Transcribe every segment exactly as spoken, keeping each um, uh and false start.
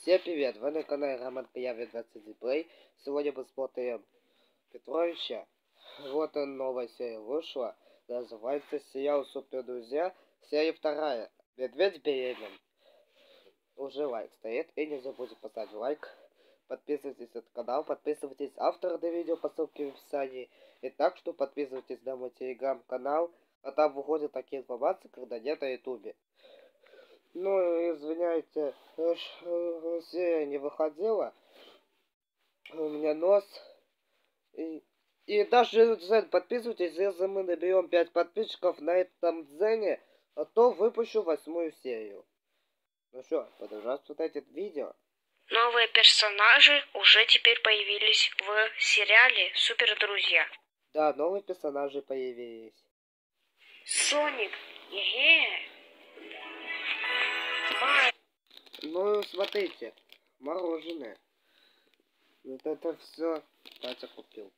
Всем привет! Вы на канале Роман Каявин двадцать Плей. Сегодня мы смотрим Петровича. Вот он, новая серия вышла. Называется сериал Супер Друзья. Серия вторая. Медведь беременен. Уже лайк стоит. И не забудьте поставить лайк. Подписывайтесь на канал. Подписывайтесь автора на видео по ссылке в описании. И так что подписывайтесь на мой телеграм-канал. А там выходит такие информации, когда нет на ютубе. Ну, извиняйте, серия не выходила. У меня нос. И, и даже Дзен, подписывайтесь, если мы наберем пять подписчиков на этом Дзене, а то выпущу восьмую серию. Ну что, продолжаем смотреть это видео. Новые персонажи уже теперь появились в сериале Супер Друзья. Да, новые персонажи появились. Соник. Е-е. Ну, смотрите, мороженое. Вот это все Катя купил.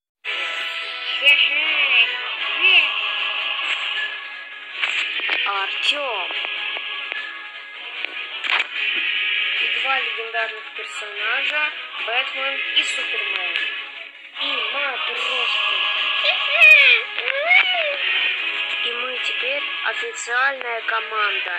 Артём. И два легендарных персонажа Бэтмен и Супермен. И матроски. И мы теперь официальная команда.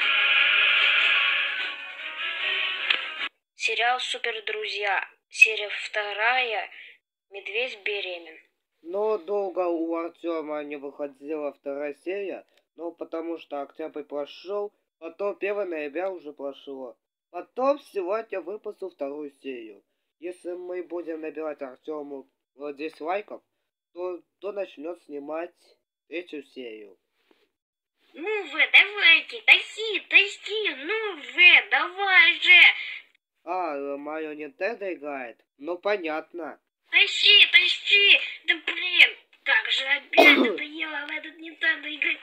Сериал Супер Друзья. Серия вторая. Медведь беремен. Но долго у Артема не выходила вторая серия. Ну, потому что октябрь прошел. Потом первое ноября уже прошло. Потом сегодня выпустил вторую серию. Если мы будем набирать Артему десять лайков, то, то начнет снимать третью серию. Ну вы, давайте, тащи, тащи, ну вы, давай же. А, Марио Нинтендо играет? Ну, понятно. Тащи, тащи, да блин, как же опять надоело в этот Нинтендо играть.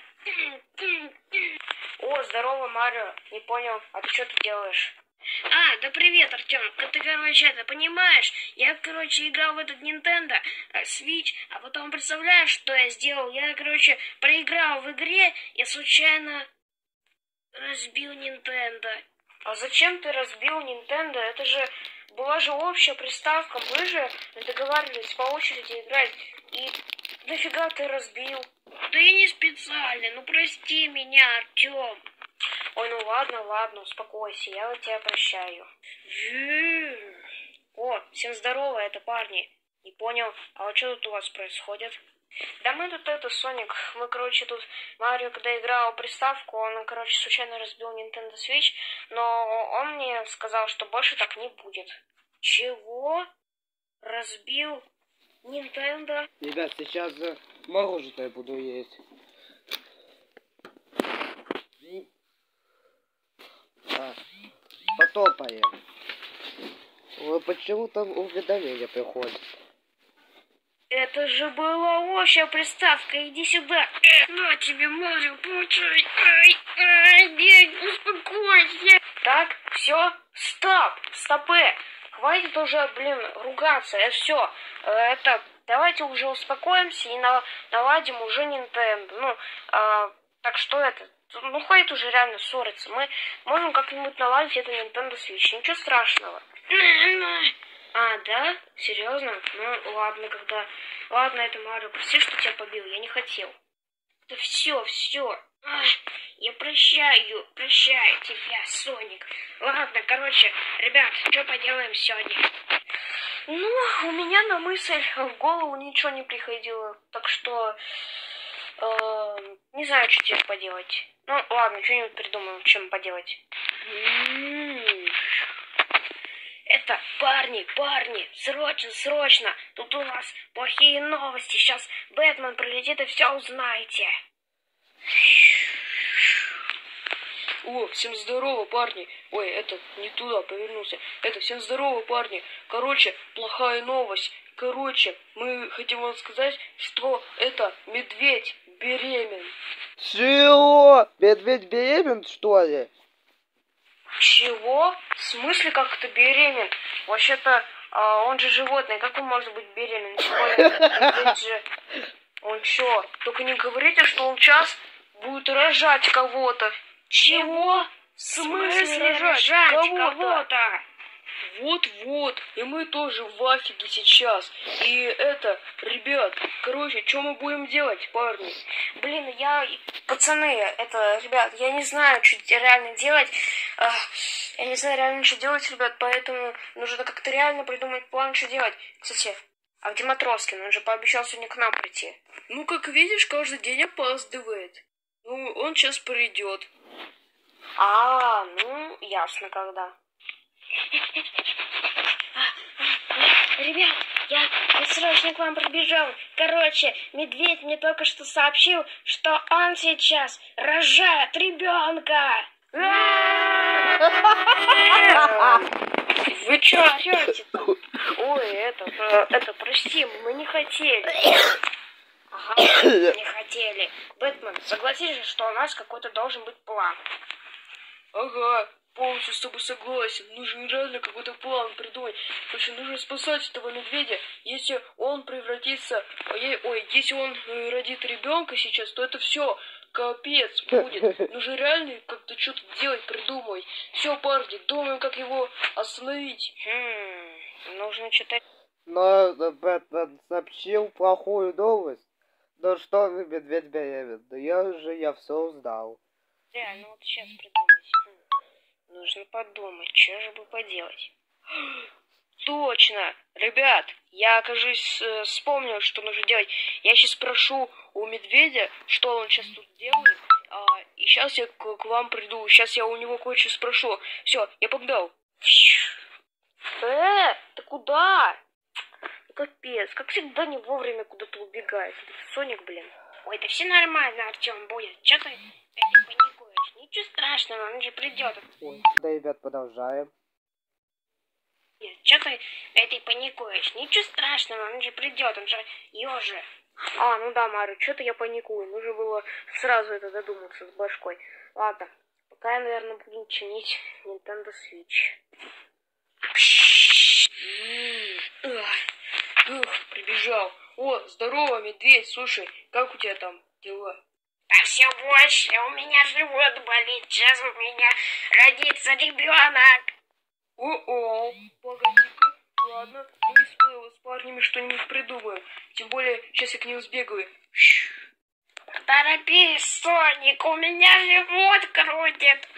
О, здорово, Марио, не понял, а ты что тут делаешь? А, да привет, Артём. Ты, короче, это понимаешь? Я, короче, играл в этот Nintendo Switch, а потом представляешь, что я сделал? Я, короче, проиграл в игре и случайно разбил Nintendo. А зачем ты разбил Nintendo? Это же была же общая приставка. Мы же договаривались по очереди играть. И нафига ты разбил? Да я не специально. Ну прости меня, Артём. Ой, ну ладно, ладно, успокойся, я вот тебя прощаю. О, всем здорово, это парни. Не понял, а вот что тут у вас происходит? Да мы тут это, Соник, мы, короче, тут Марио, когда играл приставку, он, короче, случайно разбил Nintendo Switch, но он мне сказал, что больше так не будет. Чего? Разбил Nintendo? Ребят, сейчас мороженое буду есть. А, потопаем. Ой, почему там уведомления приходят? Это же была общая приставка, иди сюда. На тебе, Марио, получай. Ай, ай, дядь, успокойся. Так, все, стоп, стопы. Хватит уже, блин, ругаться, это все. Это, давайте уже успокоимся и наладим уже Nintendo. Ну, а, так что это, ну хватит уже реально ссориться. Мы можем как-нибудь наладить это Nintendo Switch, ничего страшного. А, да? Серьезно? Ну, ладно, когда... Ладно, это Марио, прости, что тебя побил, я не хотел. Да все, все. Я прощаю, прощаю тебя, Соник. Ладно, короче, ребят, что поделаем сегодня? Ну, у меня на мысль в голову ничего не приходило, так что... Э, не знаю, что теперь поделать. Ну, ладно, что-нибудь придумаем, чем поделать. Это, парни, парни, срочно, срочно, тут у нас плохие новости, сейчас Бэтмен прилетит и все узнаете. О, всем здорово, парни. Ой, это не туда повернулся. Это, всем здорово, парни. Короче, плохая новость. Короче, мы хотим вам сказать, что это медведь беремен. Чего? Медведь беремен, что ли? Чего? В смысле, как это беремен? Вообще-то, а, он же животное, как он может быть беремен? Тем более, медведь же... Он чё? Только не говорите, что он сейчас будет рожать кого-то. Чего? В смысле рожать, рожать кого-то? Вот-вот, и мы тоже в афиге сейчас. И это, ребят, короче, что мы будем делать, парни? Блин, я, пацаны, это, ребят, я не знаю, что реально делать. Я не знаю реально, что делать, ребят, поэтому нужно как-то реально придумать план, что делать. Кстати, а где Матроскин? Он же пообещал сегодня к нам прийти. Ну, как видишь, каждый день опаздывает. Ну, он сейчас придет. А, ну, ясно, когда. Ребят, я, я срочно к вам прибежал. Короче, медведь мне только что сообщил, что он сейчас рожает ребенка. Вы чё орёте-то? Ой, это, это, прости, мы не хотели. Ага, не хотели. Бэтмен, согласись же, что у нас какой-то должен быть план. Ага, полностью с тобой согласен. Нужно реально какой-то план придумать. Короче, нужно спасать этого медведя. Если он превратится... Ой, если он родит ребенка сейчас, то это все капец будет. Нужно реально как-то что-то делать, придумать. Все, парни, думаем, как его остановить. Хм, нужно читать. Но Бэтмен сообщил плохую новость. Ну что вы, медведь беременна? Да я уже, я все узнал. Реально, вот сейчас придумать. Хм. Нужно подумать, что же бы поделать. Точно! Ребят, я, кажется, вспомнил, что нужно делать. Я сейчас спрошу у медведя, что он сейчас тут делает. А, и сейчас я к, к вам приду. Сейчас я у него кое-что спрошу. Все, я погнал. Э, ты куда? Капец, как всегда не вовремя куда-то убегает. Соник, блин. Ой, да все нормально, Артем, будет. Че ты, ты паникуешь? Ничего страшного, он же придет. Ой, да, ребят, продолжаем. Че ты, ты паникуешь? Ничего страшного, он же придет, он же ёжи. А, ну да, Мару, что-то я паникую. Нужно было сразу это додуматься с башкой. Ладно, пока я, наверное, буду чинить Nintendo Switch. Ух, прибежал. О, здорово, медведь, слушай, как у тебя там дела? Да все больше, у меня живот болит, сейчас у меня родится ребенок. О-о, погоди-ка, ладно, мы с, с парнями что-нибудь придумаем. Тем более, сейчас я к ним сбегаю. Торопись, Соник, у меня живот крутит.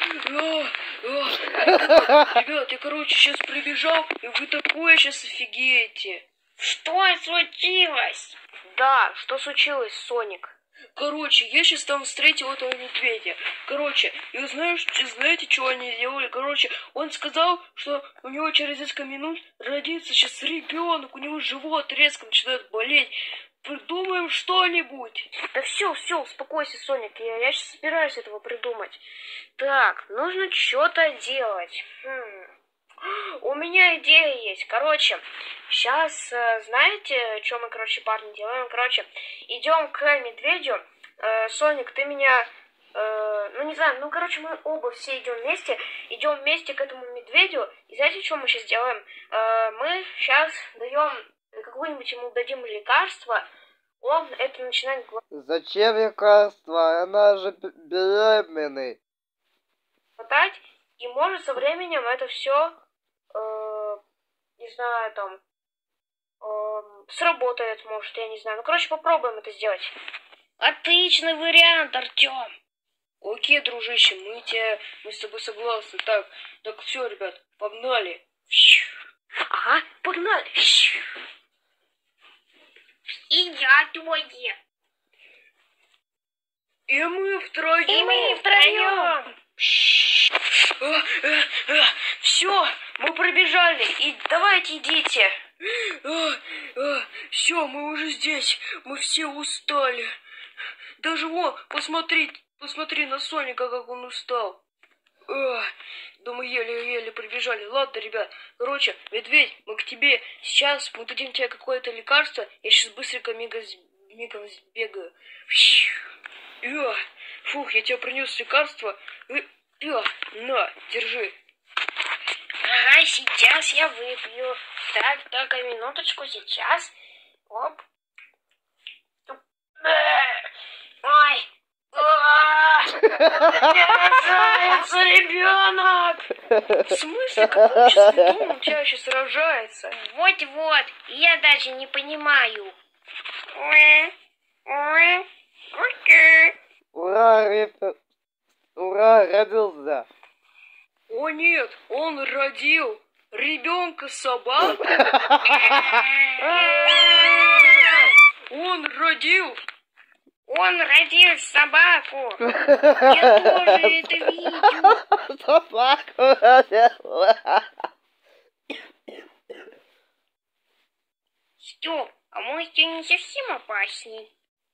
Ребят, я, короче, сейчас прибежал, и вы такое сейчас офигеете. Что случилось? Да, что случилось, Соник? Короче, я сейчас там встретил этого медведя. Короче, и вы знаете, знаете, что они сделали? Короче, он сказал, что у него через несколько минут родится сейчас ребенок, у него живот резко начинает болеть. Придумаем что-нибудь. Да все, все, успокойся, Соник. Я, я сейчас собираюсь этого придумать. Так, нужно что-то делать. Хм. У меня идея есть. Короче, сейчас, знаете, что мы, короче, парни, делаем? Короче, идем к медведю. Э, Соник, ты меня... Э, ну, не знаю, ну, короче, мы оба все идем вместе. Идем вместе к этому медведю. И знаете, что мы сейчас делаем? Э, мы сейчас даем... Какое-нибудь ему дадим лекарство. Он это начинает... Зачем лекарство? Она же беременный. Хватать. И может со временем это все... Э, не знаю, там, э, сработает, может, я не знаю. Ну, короче, попробуем это сделать. Отличный вариант, Артем. Окей, дружище, мы, тебе, мы с тобой согласны. Так, так все, ребят, погнали. Ага, погнали. И я твои. И мы втроем. И мы втроем. Все, мы пробежали. И давайте идите. Все, мы уже здесь. Мы все устали. Даже вон, посмотри, посмотри на Соника, как он устал. Да мы еле-еле прибежали. Ладно, ребят, короче, медведь, мы к тебе. Сейчас мы дадим тебе какое-то лекарство. Я сейчас быстренько мигом, мигом сбегаю. Фух, я тебе принес лекарство. На, держи. Ага, сейчас я выпью. Так, только минуточку, сейчас. Оп. Ой. Сражается ребенок! В смысле, какой сейчас ребенок у тебя сейчас сражается? Вот-вот, я даже не понимаю. Ура, ребят. Ура, родился. О нет, он родил ребенка-собаку. Он родил. Он родил собаку. Я тоже это видел. Собаку родил. Стоп, а может я не совсем опасный?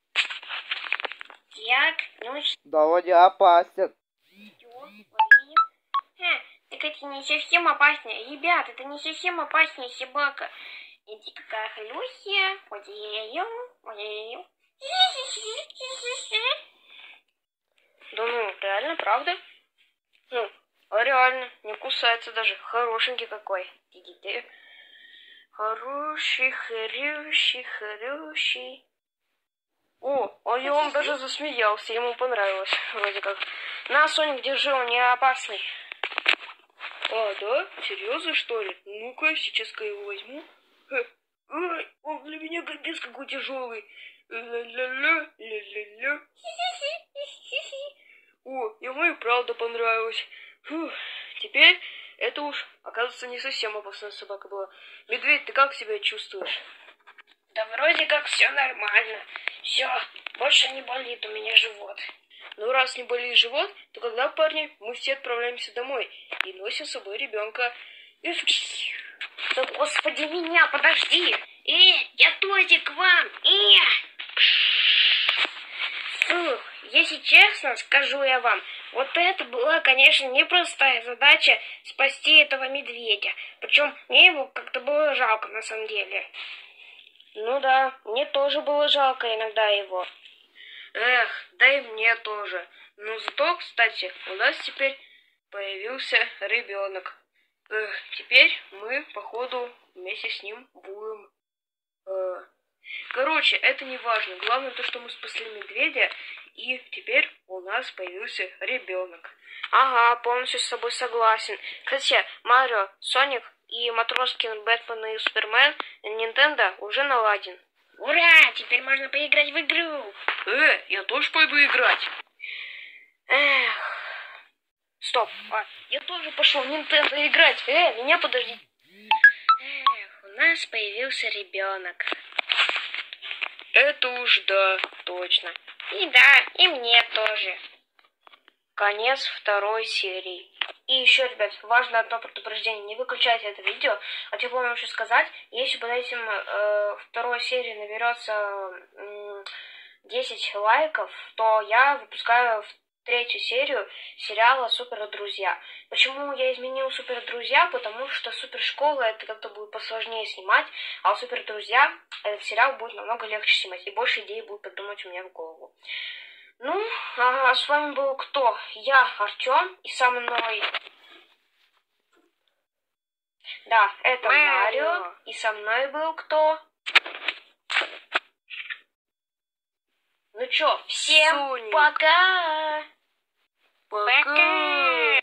Так, ну что? Довольно опасен. Ха, так это не совсем опасно. Ребят, это не совсем опасная собака. Иди какая хлюсия. Ой-ой-ой, ой-ой-ой. Да ну, реально, правда? Ну, а реально, не кусается даже. Хорошенький какой. Иди. Хороший, хороший, хороший. О, а я он даже засмеялся, ему понравилось, вроде как. На, Соник, держи, он не опасный. А, да? Серьезно, что ли? Ну-ка, сейчас-ка я его возьму. Ой, он для меня капец какой тяжелый. Ля-ля-ля, ля-ля-ля. О, ему и правда понравилось. Фух, теперь это уж, оказывается, не совсем опасная собака была. Медведь, ты как себя чувствуешь? Да вроде как все нормально. Все, больше не болит у меня живот. Ну, раз не болит живот, то когда, парни, мы все отправляемся домой и носим с собой ребенка. Да господи меня, подожди! Э, я тоже к вам! Э! Фух, если честно, скажу я вам, вот это была, конечно, непростая задача спасти этого медведя. Причем мне его как-то было жалко на самом деле. Ну да, мне тоже было жалко иногда его. Эх, да и мне тоже. Но зато, кстати, у нас теперь появился ребенок. Эх, теперь мы, походу, вместе с ним будем... Э... Короче, это не важно. Главное то, что мы спасли медведя, и теперь у нас появился ребенок. Ага, полностью с тобой согласен. Кстати, Марио, Соник и Матроскин, Бэтмен и Супермен Nintendo уже наладен. Ура! Теперь можно поиграть в игру. Э, я тоже пойду играть. Эх. Стоп, а, я тоже пошел в Nintendo играть. Э, меня подожди. Эх, у нас появился ребенок. Это уж да, точно. И да, и мне тоже. Конец второй серии. И еще, ребят, важно одно предупреждение. Не выключайте это видео. А я помню еще сказать, если под этим э, второй серии наберется э, десять лайков, то я выпускаю третью серию сериала «Супер друзья». Почему я изменил «Супер друзья»? Потому что «Супер школа» это как-то будет посложнее снимать, а «Супер друзья» этот сериал будет намного легче снимать, и больше идей будет придумать у меня в голову. Ну, а с вами был кто? Я, Артем, и со мной... Да, это Марио, Марио. И со мной был кто? Ну чё, всем Соник. Пока! Пока! Пока.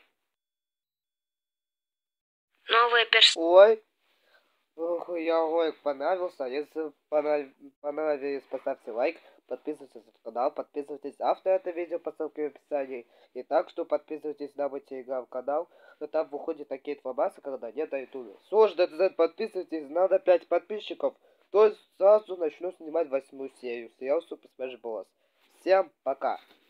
Новые персонажи. Ой. Ох, я ролик понравился. Если понравилось, поставьте лайк. Подписывайтесь на канал, подписывайтесь автор это видео по ссылке в описании. И так что подписывайтесь на мой телеграм-канал, но там выходит такие информации, когда нет на ютубе. Сложно, подписывайтесь, надо пять подписчиков, то сразу начну снимать восьмую серию сериал Супер Smash Bros. Всем пока!